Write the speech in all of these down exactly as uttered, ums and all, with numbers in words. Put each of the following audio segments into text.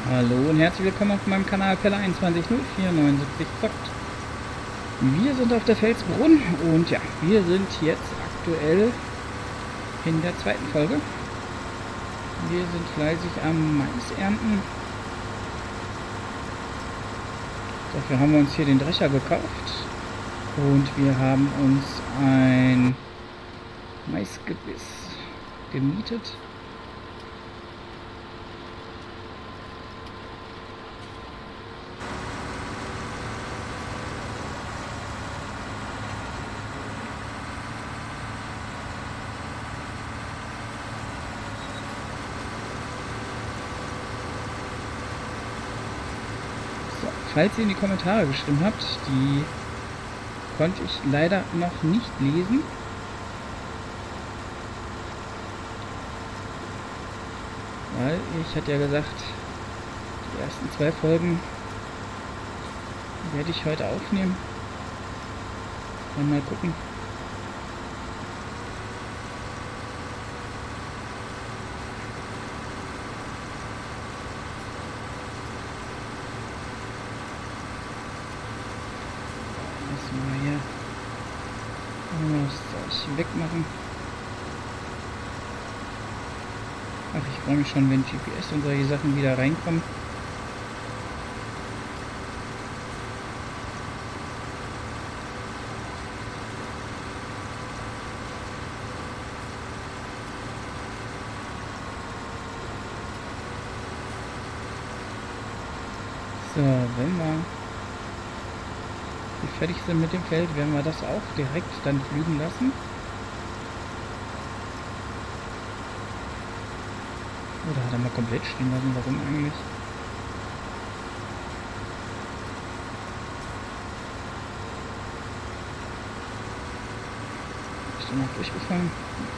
Hallo und herzlich willkommen auf meinem Kanal Pelle eins zwei null vier neun sieben zockt. Wir sind auf der Felsbrunn und ja, wir sind jetzt aktuell in der zweiten Folge. Wir sind fleißig am Mais ernten. Dafür haben wir uns hier den Drescher gekauft und wir haben uns ein Maisgebiss gemietet. Falls ihr in die Kommentare geschrieben habt, die konnte ich leider noch nicht lesen. Weil ich hatte ja gesagt, die ersten zwei Folgen werde ich heute aufnehmen. Dann mal gucken. Mal hier das Zeug wegmachen. Ach, ich freue mich schon, wenn G P S und solche Sachen wieder reinkommen. So, wenn wir fertig sind mit dem Feld, werden wir das auch direkt dann flügen lassen. Oder hat er mal komplett stehen lassen? Warum eigentlich? Ist er noch durchgefahren?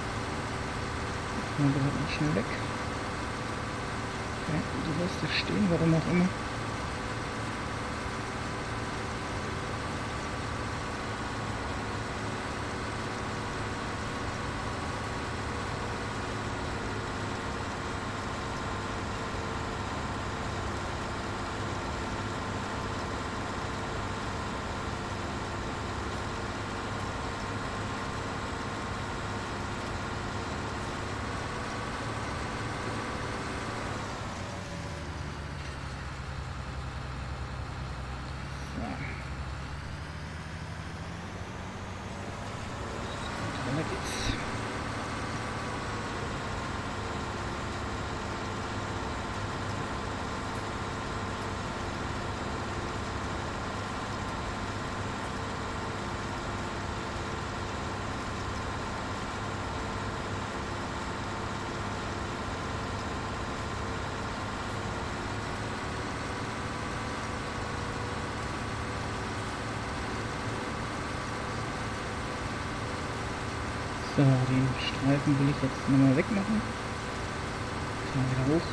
Mal gerade mal schnell weg. Okay, die lässt es stehen, warum auch immer. So, den Streifen will ich jetzt nochmal wegmachen. Mal wieder hoch.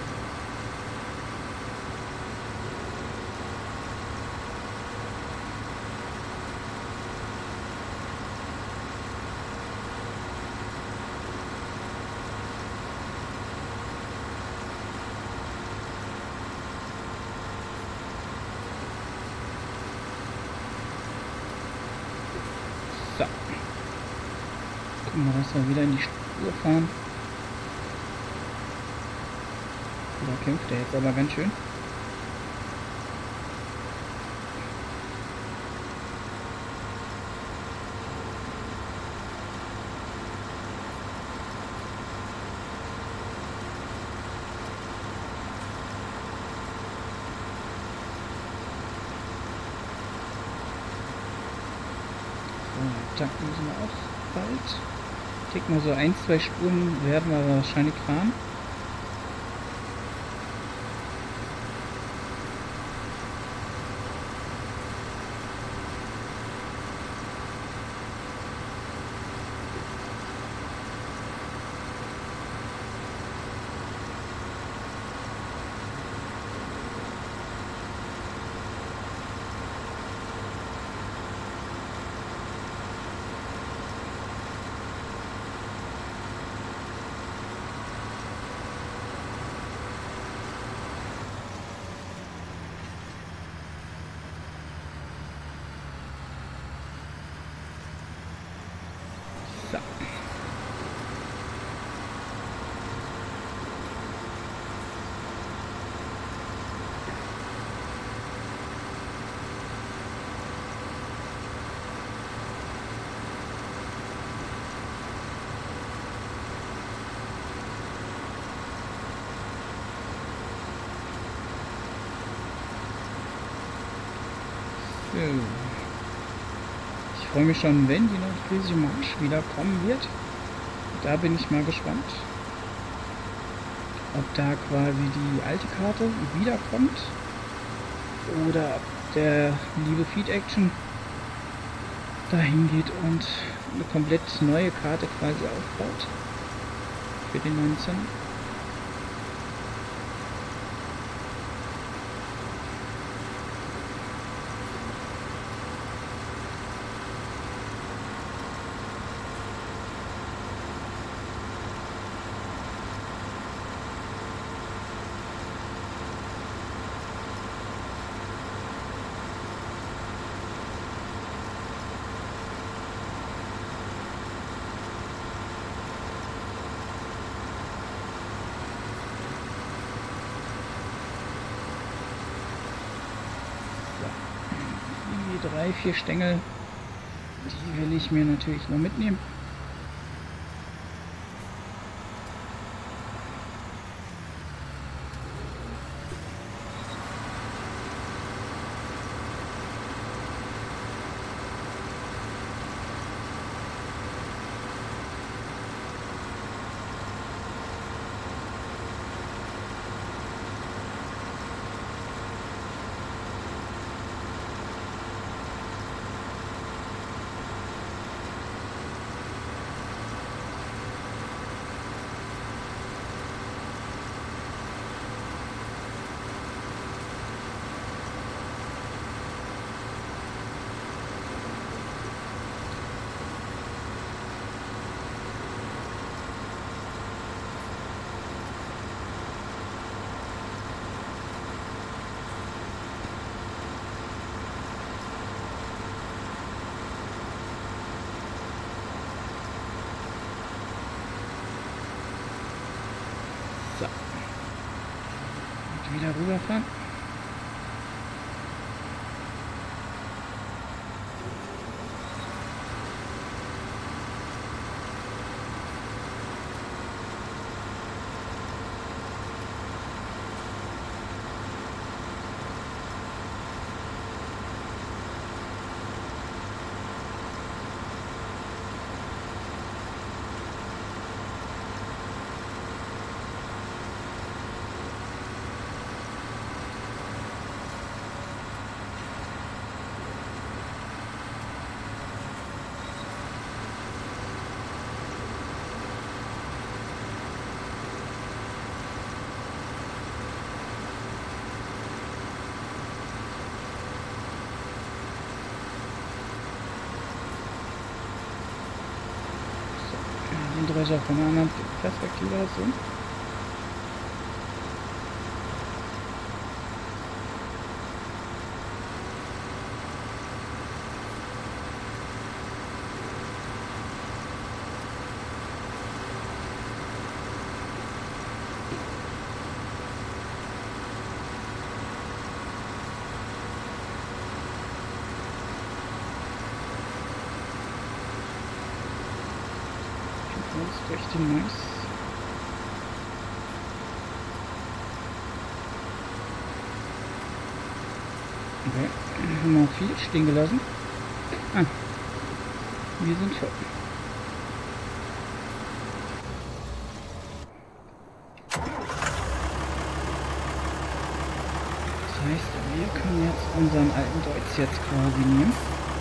So. Gucken wir, dass wir wieder in die Spur fahren. Da kämpft er jetzt aber ganz schön. So, tanken müssen wir auch bald. Ich denke mal, so ein, zwei Spuren werden wir wahrscheinlich fahren. So. Ich freue mich schon, wenn die nordfriesische Marsch wieder kommen wird. Da bin ich mal gespannt, ob da quasi die alte Karte wiederkommt oder ob der liebe Feed Action dahin geht und eine komplett neue Karte quasi aufbaut für den neunzehn. Drei, vier Stängel, die will ich mir natürlich noch mitnehmen. So. Und wieder rüberfahren. Drescher von einer anderen Perspektive aus so. Das ist richtig nice. Okay, haben wir viel stehen gelassen. Ah, wir sind voll. Das heißt, wir können jetzt unseren alten Deutz jetzt quasi nehmen.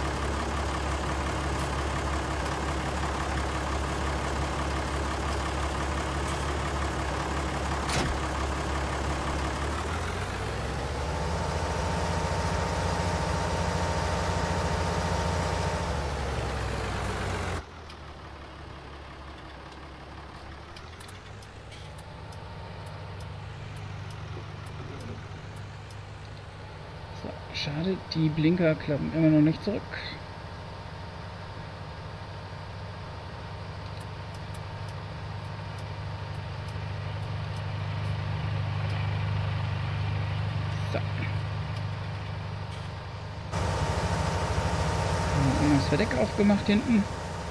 Schade, die Blinker klappen immer noch nicht zurück. So. Haben wir das Verdeck aufgemacht hinten.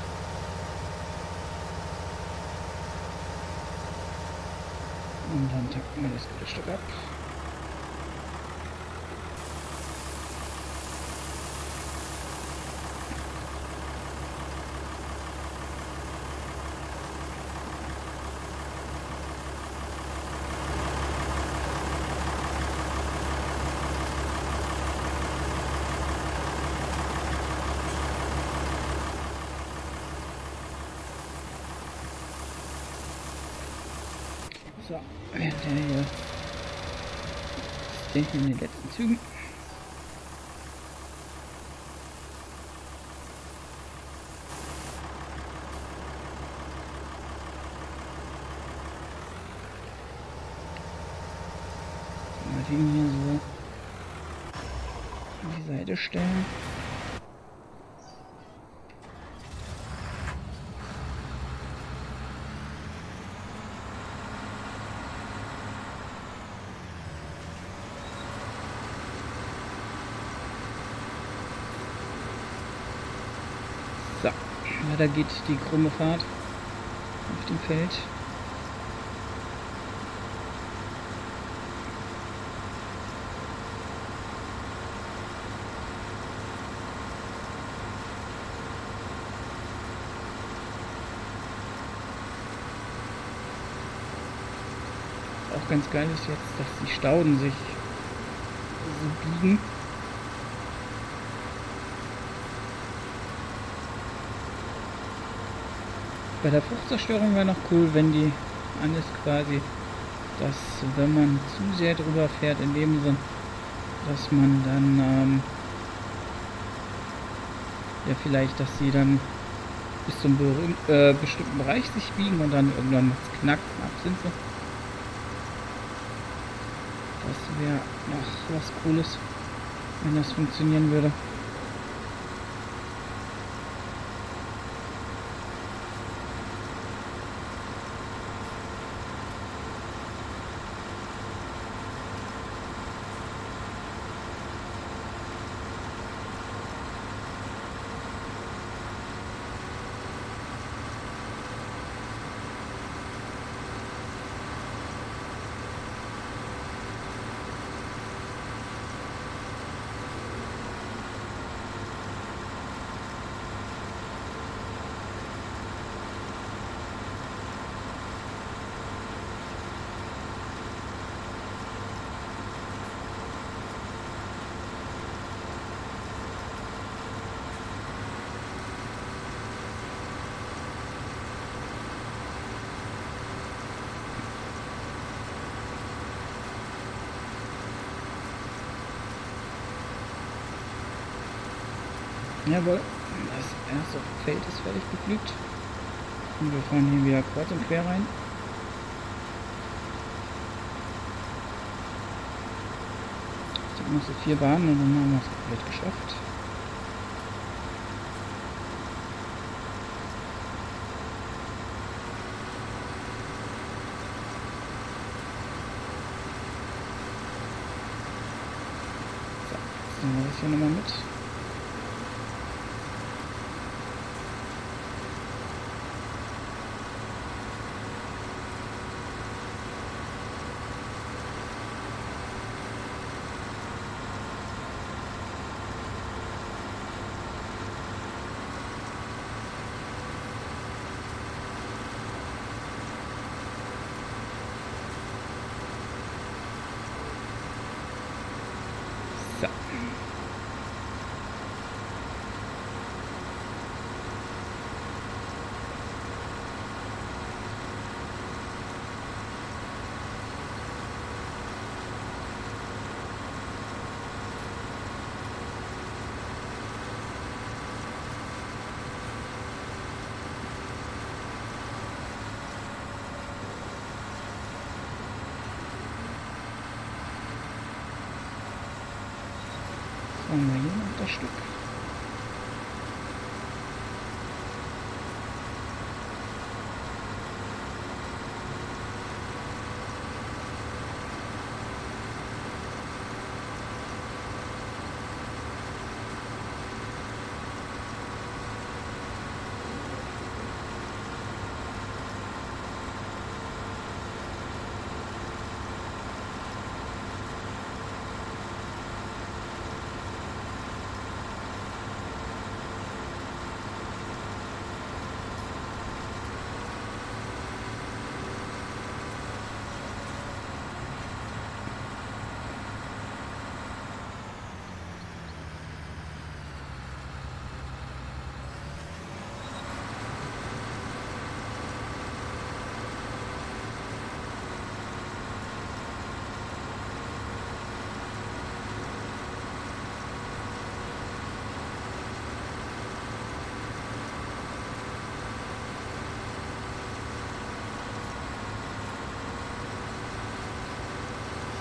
Und dann takten wir das gute Stück ab. So, der hier ist der hier in den letzten Zügen. Mal den hier so an die Seite stellen. So, weiter geht die krumme Fahrt auf dem Feld. Auch ganz geil ist jetzt, dass die Stauden sich so biegen. Bei der Fruchtzerstörung wäre noch cool, wenn die an ist quasi, dass wenn man zu sehr drüber fährt, in dem Sinn, dass man dann ähm, ja vielleicht, dass sie dann bis zum berühm, äh, bestimmten Bereich sich biegen und dann irgendwann macht es knack, knapp sind sie. Das wäre noch was Cooles, wenn das funktionieren würde. Jawohl, das erste Feld ist fertig gepflügt. Und wir fahren hier wieder kreuz und quer rein. Es sind noch so vier Bahnen und dann haben wir es komplett geschafft. So, jetzt nehmen wir das hier nochmal mit. So. Haben wir hier noch das Stück.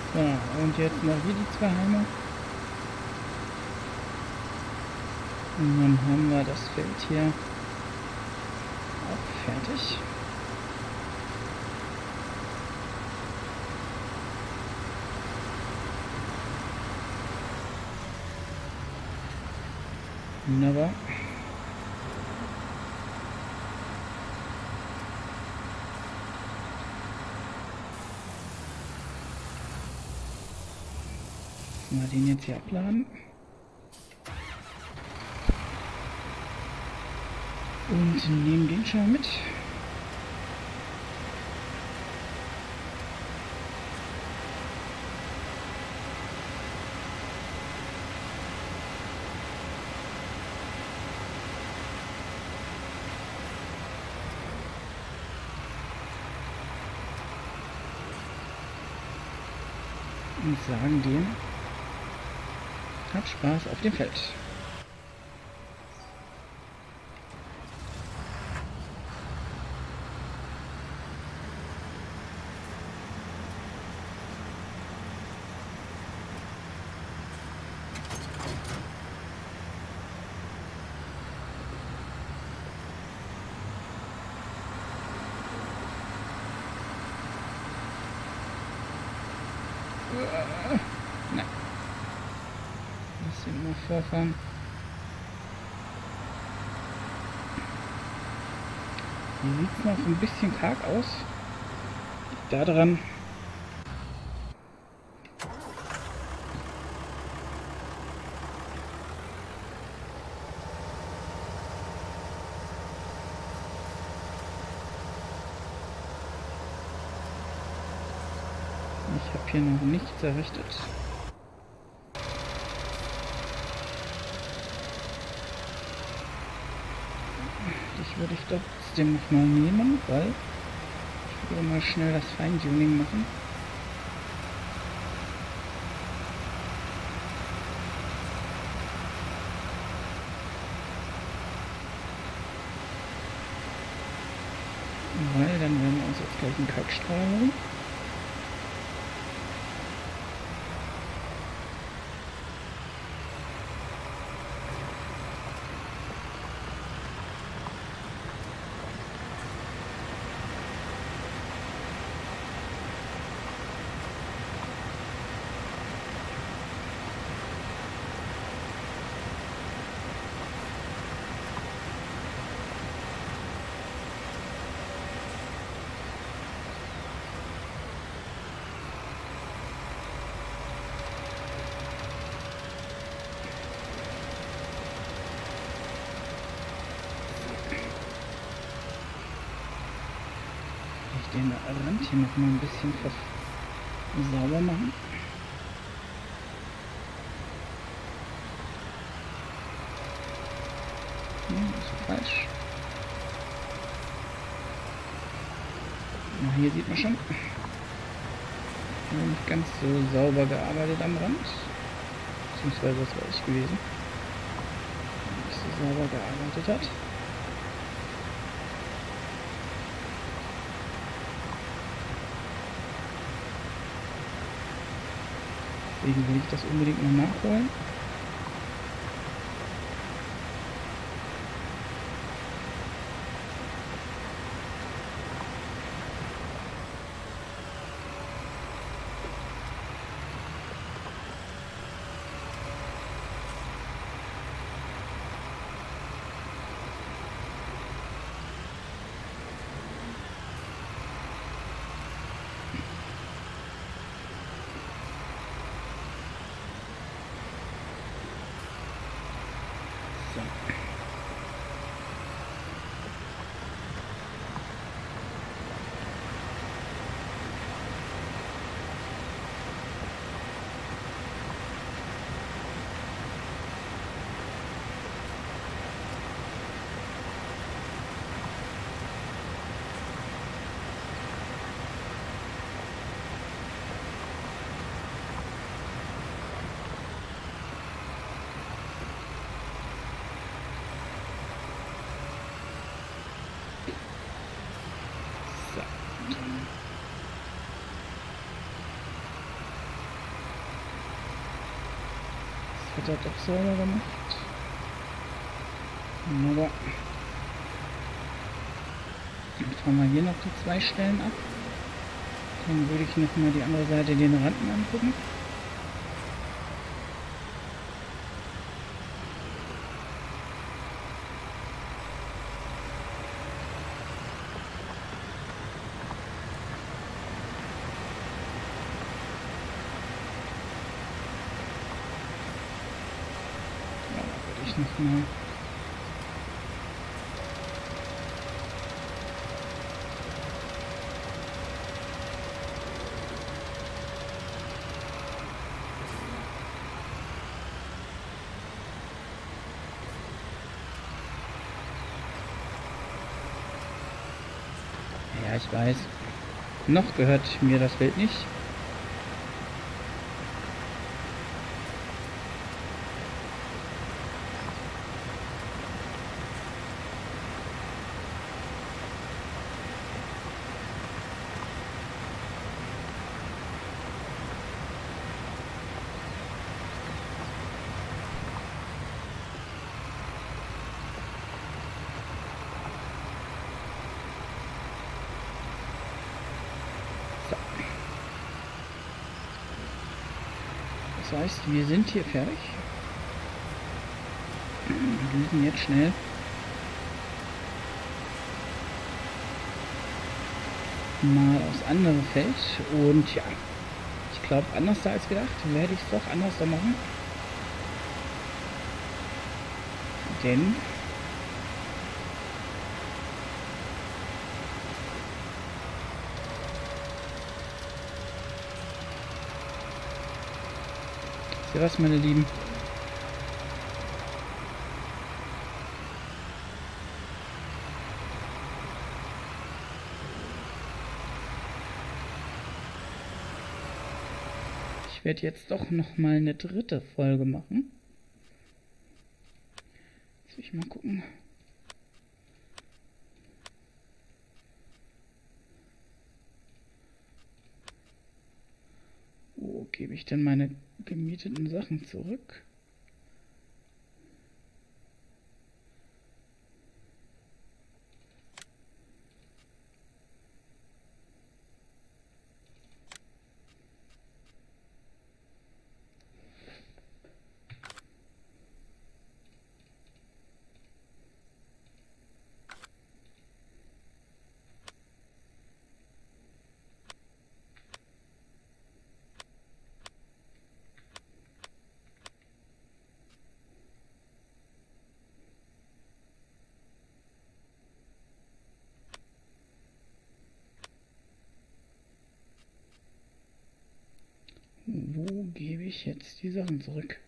So, und jetzt noch hier die zwei Halme. Und dann haben wir das Feld hier auch fertig. Wunderbar. Mal den jetzt hier abladen. Und nehmen den schon mit. Und sagen dem, hab Spaß auf dem Feld. Nein. Ein bisschen nur vorfahren. Hier sieht es noch ein bisschen karg aus. Liegt da dran. Ich habe hier noch nichts errichtet. Ich würde ich trotzdem noch mal nehmen, weil ich würde mal schnell das Feintuning machen. Weil dann werden wir uns jetzt gleich einen Kalkstrahl holen. Den Rand hier noch mal ein bisschen sauber machen. Ja, das ist falsch. Na, hier sieht man schon. Nicht ganz so sauber gearbeitet am Rand. Beziehungsweise das war ich gewesen. Nicht so sauber gearbeitet hat. Deswegen will ich das unbedingt noch nachholen. hat er doch sauber gemacht. Wunderbar. Dann fahren wir hier noch die zwei Stellen ab. Dann würde ich noch mal die andere Seite den Randen angucken. Ja, da würde ich noch mal Ja, ich weiß. Noch gehört mir das Bild nicht. Das heißt, wir sind hier fertig. Wir müssen jetzt schnell mal aufs andere Feld. Und ja, ich glaube, anders da als gedacht, werde ich es doch anders da machen. Denn ja, was, meine Lieben? Ich werde jetzt doch noch mal eine dritte Folge machen. Jetzt will ich mal gucken. Wo gebe ich denn meine gemieteten Sachen zurück? Wo gebe ich jetzt die Sachen zurück?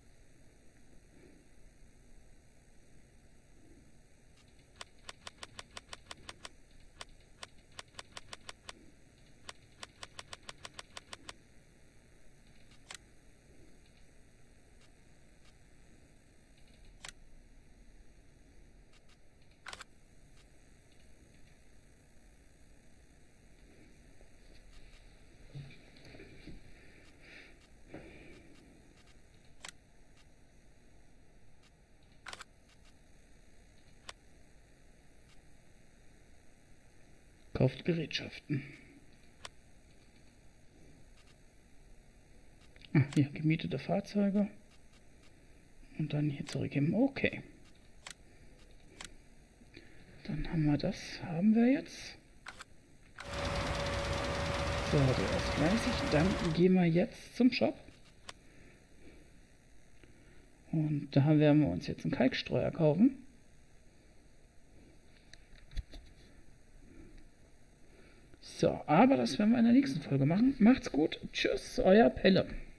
Kauft Gerätschaften. Ah, hier, gemietete Fahrzeuge. Und dann hier zurückgeben. Okay. Dann haben wir das. Haben wir jetzt. So, der ist fleißig. Dann gehen wir jetzt zum Shop. Und da werden wir uns jetzt einen Kalkstreuer kaufen. So, aber das werden wir in der nächsten Folge machen. Macht's gut. Tschüss, euer Pelle.